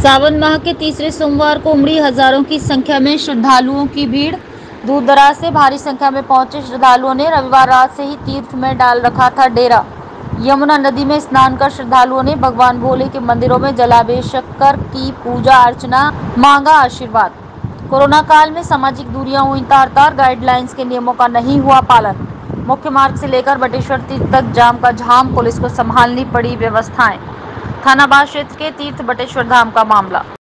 सावन माह के तीसरे सोमवार को उमड़ी हजारों की संख्या में श्रद्धालुओं की भीड़। दूर दराज से भारी संख्या में पहुंचे श्रद्धालुओं ने रविवार रात से ही तीर्थ में डाल रखा था डेरा। यमुना नदी में स्नान कर श्रद्धालुओं ने भगवान भोले के मंदिरों में जलाभिषेक कर की पूजा अर्चना, मांगा आशीर्वाद। कोरोना काल में सामाजिक दूरियां हुई तार-तार, गाइडलाइंस के नियमों का नहीं हुआ पालन। मुख्य मार्ग से लेकर बटेश्वर तीर्थ तक जाम का झाम, पुलिस को संभालनी पड़ी व्यवस्थाएं। थानाबाद क्षेत्र के तीर्थ बटेश्वर धाम का मामला।